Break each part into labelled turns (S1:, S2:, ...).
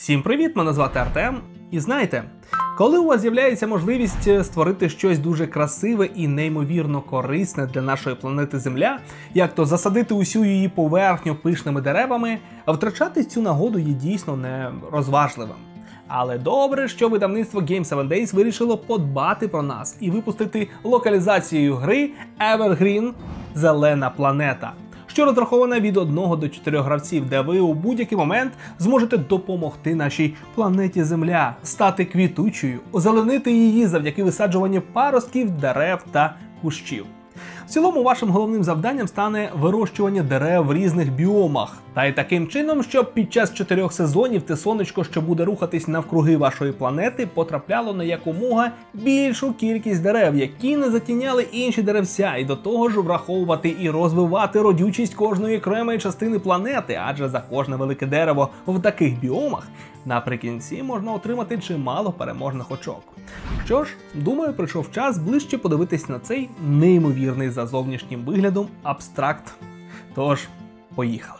S1: Всім привіт, мене звати Артем. І знаєте, коли у вас з'являється можливість створити щось дуже красиве і неймовірно корисне для нашої планети Земля, як то засадити усю її поверхню пишними деревами, втрачати цю нагоду є дійсно нерозважливим. Але добре, що видавництво Game 7 Days вирішило подбати про нас і випустити локалізацію гри Evergreen – Зелена планета, що розрахована від 1 до 4 гравців, де ви у будь-який момент зможете допомогти нашій планеті Земля, стати квітучою, озеленити її завдяки висаджуванню паростків, дерев та кущів. В цілому вашим головним завданням стане вирощування дерев в різних біомах. Та й таким чином, щоб під час 4 сезонів те сонечко, що буде рухатись навкруги вашої планети, потрапляло на якомога більшу кількість дерев, які не затіняли інші деревця, і до того ж враховувати і розвивати родючість кожної окремої частини планети, адже за кожне велике дерево в таких біомах наприкінці можна отримати чимало переможних очок. Що ж, думаю, прийшов час ближче подивитись на цей неймовірний за зовнішнім виглядом абстракт. Тож, поїхали.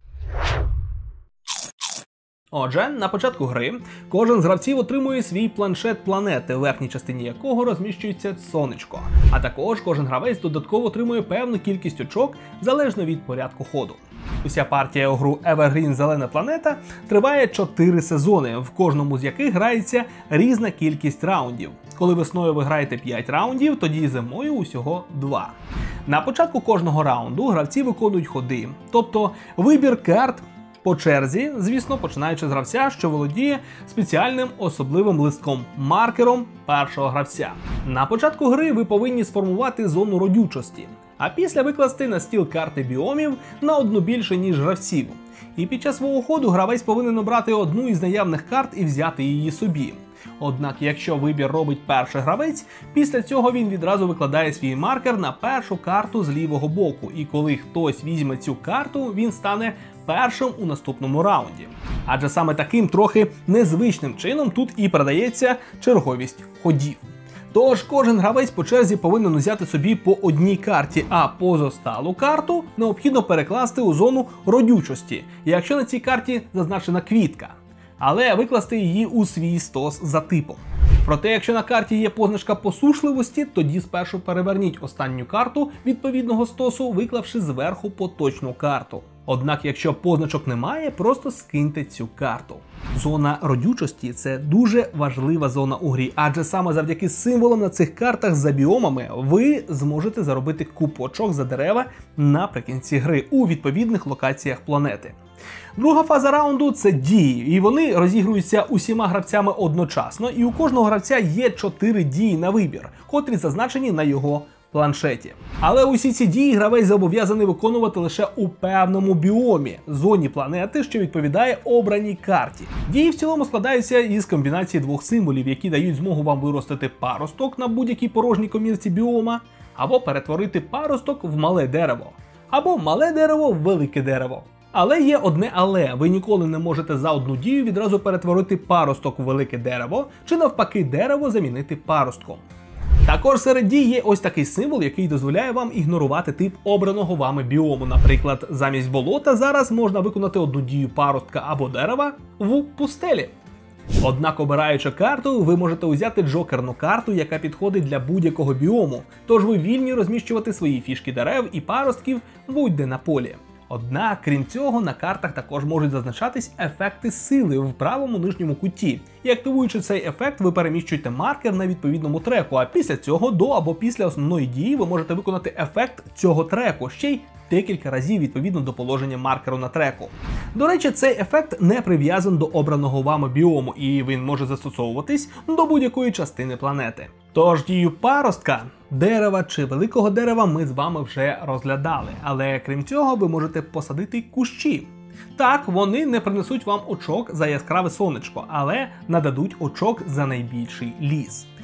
S1: Отже, на початку гри кожен з гравців отримує свій планшет планети, в верхній частині якого розміщується сонечко. А також кожен гравець додатково отримує певну кількість очок, залежно від порядку ходу. Уся партія у гру Evergreen Зелена планета триває 4 сезони, в кожному з яких грається різна кількість раундів. Коли весною ви граєте 5 раундів, тоді зимою усього 2. На початку кожного раунду гравці виконують ходи, тобто вибір карт по черзі, звісно, починаючи з гравця, що володіє спеціальним особливим листком-маркером першого гравця. На початку гри ви повинні сформувати зону родючості, а після викласти на стіл карти біомів на одну більше, ніж гравців. І під час свого ходу гравець повинен обрати одну із наявних карт і взяти її собі. Однак, якщо вибір робить перший гравець, після цього він відразу викладає свій маркер на першу карту з лівого боку, і коли хтось візьме цю карту, він стане першим у наступному раунді. Адже саме таким трохи незвичним чином тут і передається черговість ходів. Тож кожен гравець по черзі повинен взяти собі по одній карті, а позосталу карту необхідно перекласти у зону родючості, якщо на цій карті зазначена квітка, але викласти її у свій стос за типом. Проте, якщо на карті є позначка посушливості, тоді спершу переверніть останню карту відповідного стосу, виклавши зверху поточну карту. Однак, якщо позначок немає, просто скиньте цю карту. Зона родючості – це дуже важлива зона у грі, адже саме завдяки символам на цих картах за біомами ви зможете заробити купу очок за дерева наприкінці гри у відповідних локаціях планети. Друга фаза раунду – це дії, і вони розігруються усіма гравцями одночасно, і у кожного гравця є 4 дії на вибір, котрі зазначені на його планшеті. Але усі ці дії гравець зобов'язаний виконувати лише у певному біомі, зоні планети, що відповідає обраній карті. Дії в цілому складаються із комбінації 2 символів, які дають змогу вам виростити паросток на будь-якій порожній комірці біома, або перетворити паросток в мале дерево, або мале дерево в велике дерево. Але є одне але. Ви ніколи не можете за одну дію відразу перетворити паросток в велике дерево, чи навпаки дерево замінити паростком. Також серед дій є ось такий символ, який дозволяє вам ігнорувати тип обраного вами біому. Наприклад, замість болота зараз можна виконати одну дію паростка або дерева в пустелі. Однак, обираючи карту, ви можете узяти джокерну карту, яка підходить для будь-якого біому, тож ви вільні розміщувати свої фішки дерев і паростків будь-де на полі. Однак, крім цього, на картах також можуть зазначатись ефекти сили в правому нижньому куті. І активуючи цей ефект, ви переміщуєте маркер на відповідному треку, а після цього до або після основної дії ви можете виконати ефект цього треку ще й декілька разів відповідно до положення маркеру на треку. До речі, цей ефект не прив'язаний до обраного вами біому, і він може застосовуватись до будь-якої частини планети. Тож дію паростка, дерева чи великого дерева ми з вами вже розглядали, але крім цього ви можете посадити кущі. Так, вони не принесуть вам очок за яскраве сонечко, але нададуть очок за найбільший ліс.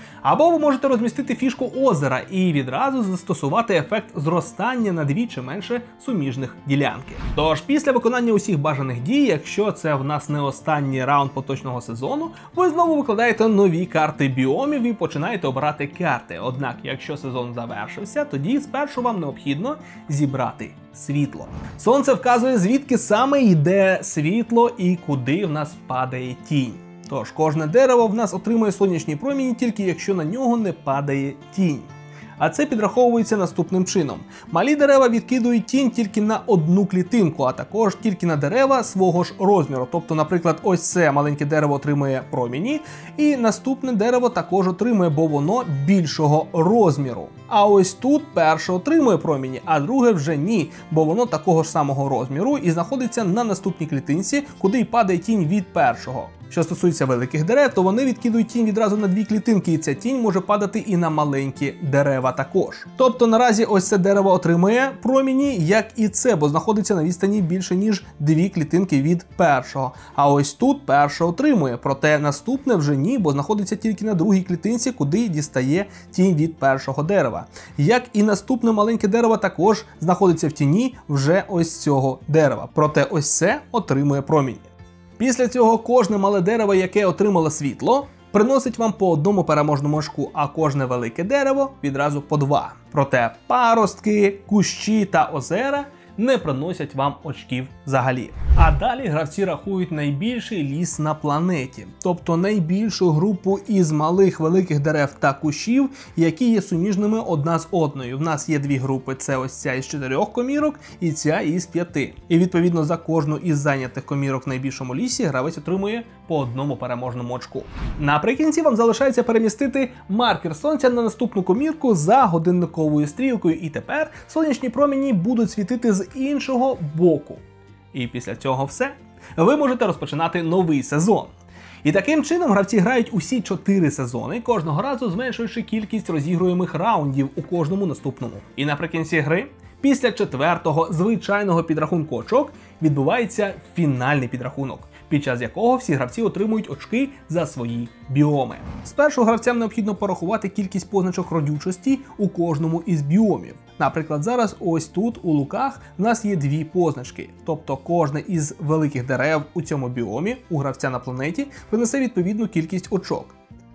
S1: Або ви можете розмістити фішку озера і відразу застосувати ефект зростання на 2 чи менше суміжних ділянки. Тож після виконання усіх бажаних дій, якщо це в нас не останній раунд поточного сезону, ви знову викладаєте нові карти біомів і починаєте обирати карти. Однак, якщо сезон завершився, тоді спершу вам необхідно зібрати світло. Сонце вказує, звідки саме йде світло і куди в нас падає тінь. Тож, кожне дерево в нас отримує сонячні промені тільки якщо на нього не падає тінь. А це підраховується наступним чином. Малі дерева відкидують тінь тільки на одну клітинку, а також тільки на дерева свого ж розміру. Тобто, наприклад, ось це маленьке дерево отримує промені, і наступне дерево також отримує, бо воно більшого розміру. А ось тут перше отримує промені, а друге вже ні, бо воно такого ж самого розміру і знаходиться на наступній клітинці, куди й падає тінь від першого. Що стосується великих дерев, то вони відкидують тінь відразу на 2 клітинки, і ця тінь може падати і на маленькі дерева також. Тобто наразі ось це дерево отримує промені, як і це, бо знаходиться на відстані більше ніж 2 клітинки від першого. А ось тут перше отримує, проте наступне вже ні, бо знаходиться тільки на другій клітинці, куди дістає тінь від першого дерева. Як і наступне маленьке дерево також знаходиться в тіні вже ось цього дерева, проте ось це отримує промені. Після цього кожне мале дерево, яке отримало світло, приносить вам по одному переможному очку, а кожне велике дерево відразу по 2. Проте паростки, кущі та озера не приносять вам очків взагалі. А далі гравці рахують найбільший ліс на планеті, тобто найбільшу групу із малих великих дерев та кущів, які є суміжними одна з одною. В нас є 2 групи, це ось ця із 4 комірок і ця із 5. І відповідно за кожну із зайнятих комірок в найбільшому лісі гравець отримує по одному переможному очку. Наприкінці вам залишається перемістити маркер сонця на наступну комірку за годинниковою стрілкою, і тепер сонячні промені будуть світити з іншого боку. І після цього все. Ви можете розпочинати новий сезон. І таким чином гравці грають усі 4 сезони, кожного разу зменшуючи кількість розігруємих раундів у кожному наступному. І наприкінці гри, після 4-го звичайного підрахунку очок, відбувається фінальний підрахунок, під час якого всі гравці отримують очки за свої біоми. Спершу гравцям необхідно порахувати кількість позначок родючості у кожному із біомів. Наприклад, зараз ось тут у луках в нас є 2 позначки, тобто кожне із великих дерев у цьому біомі у гравця на планеті принесе відповідну кількість очок.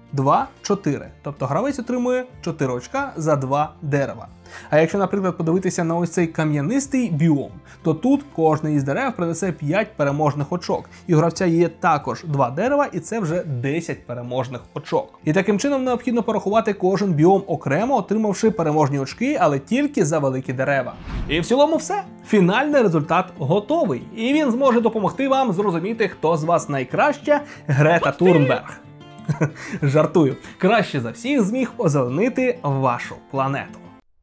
S1: 2, 4. Тобто гравець отримує 4 очка за 2 дерева. А якщо, наприклад, подивитися на ось цей кам'янистий біом, то тут кожне із дерев принесе 5 переможних очок. І у гравця є також 2 дерева, і це вже 10 переможних очок. І таким чином необхідно порахувати кожен біом окремо, отримавши переможні очки, але тільки за великі дерева. І в цілому все. Фінальний результат готовий. І він зможе допомогти вам зрозуміти, хто з вас найкраща Грета Турнберг. Жартую. Краще за всіх зміг озеленити вашу планету.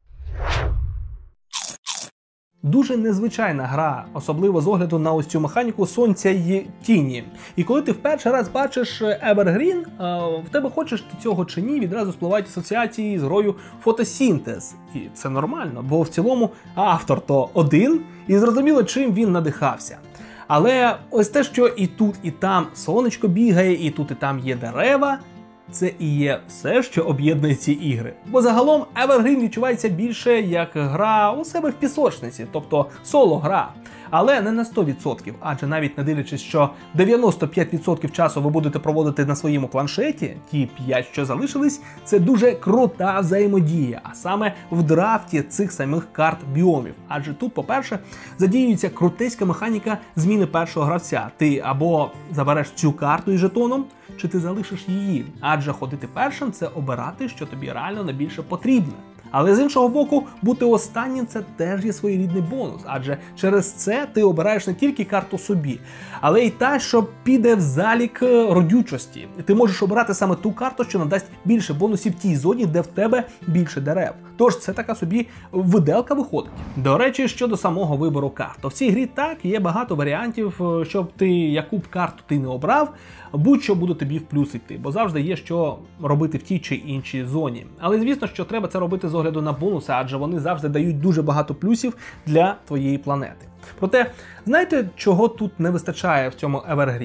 S1: Дуже незвичайна гра, особливо з огляду на ось цю механіку сонця й тіні. І коли ти в перший раз бачиш Evergreen, в тебе, хочеш ти цього чи ні, відразу спливають асоціації з грою Фотосінтез. І це нормально, бо в цілому автор то один, і зрозуміло, чим він надихався. Але ось те, що і тут, і там сонечко бігає, і тут, і там є дерева, це і є все, що об'єднує ці ігри. Бо загалом Evergreen відчувається більше як гра у себе в пісочниці, тобто соло-гра. Але не на 100%, адже навіть не дивлячись, що 95% часу ви будете проводити на своєму планшеті, ті 5, що залишились, це дуже крута взаємодія, а саме в драфті цих самих карт біомів. Адже тут, по-перше, задіюється крутеська механіка зміни першого гравця. Ти або забереш цю карту із жетоном, чи ти залишиш її. Адже ходити першим – це обирати, що тобі реально найбільше потрібне. Але з іншого боку, бути останнім – це теж є своєрідний бонус, адже через це ти обираєш не тільки карту собі, але й та, що піде в залік родючості. Ти можеш обирати саме ту карту, що надасть більше бонусів тій зоні, де в тебе більше дерев. Тож це така собі виделка виходить. До речі, щодо самого вибору карт. То в цій грі так, є багато варіантів, щоб ти яку б карту ти не обрав, будь-що буде тобі в плюс йти, бо завжди є що робити в тій чи іншій зоні. Але звісно, що треба це робити з огляду на бонуси, адже вони завжди дають дуже багато плюсів для твоєї планети. Проте, знаєте, чого тут не вистачає в цьому Evergreen?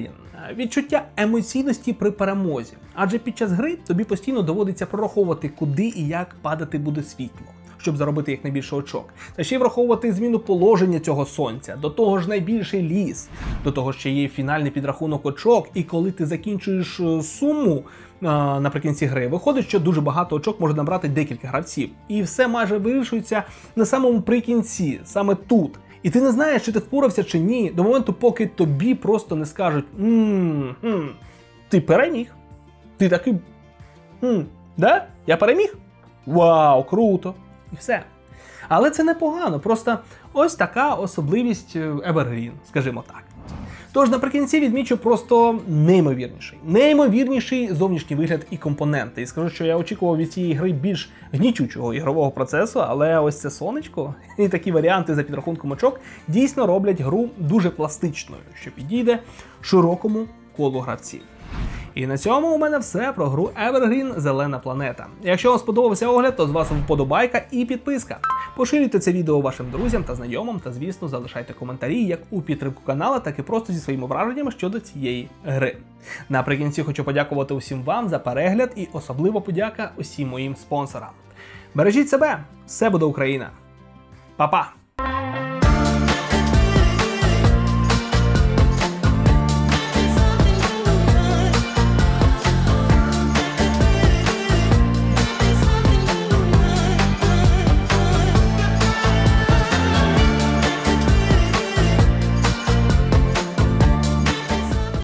S1: відчуття емоційності при перемозі. Адже під час гри тобі постійно доводиться прораховувати, куди і як падати буде світло, щоб заробити якнайбільше очок. Та ще й враховувати зміну положення цього сонця, до того ж найбільший ліс, до того ще є фінальний підрахунок очок, і коли ти закінчуєш суму наприкінці гри, виходить, що дуже багато очок може набрати декілька гравців. І все майже вирішується на самому прикінці, саме тут. І ти не знаєш, чи ти впорався чи ні, до моменту, поки тобі просто не скажуть ти переміг. Ти такий, да? Я переміг? Вау, круто! І все. Але це непогано, просто ось така особливість Evergreen, скажімо так. Тож наприкінці відмічу просто неймовірніший зовнішній вигляд і компоненти. І скажу, що я очікував від цієї гри більш гнітючого ігрового процесу, але ось це сонечко і такі варіанти за підрахунком очок дійсно роблять гру дуже пластичною, що підійде широкому колу гравців. І на цьому у мене все про гру Evergreen Зелена планета. Якщо вам сподобався огляд, то з вас вподобайка і підписка. Поширюйте це відео вашим друзям та знайомим та, звісно, залишайте коментарі як у підтримку каналу, так і просто зі своїми враженнями щодо цієї гри. Наприкінці хочу подякувати усім вам за перегляд і особливо подяка усім моїм спонсорам. Бережіть себе, все буде Україна! Па-па!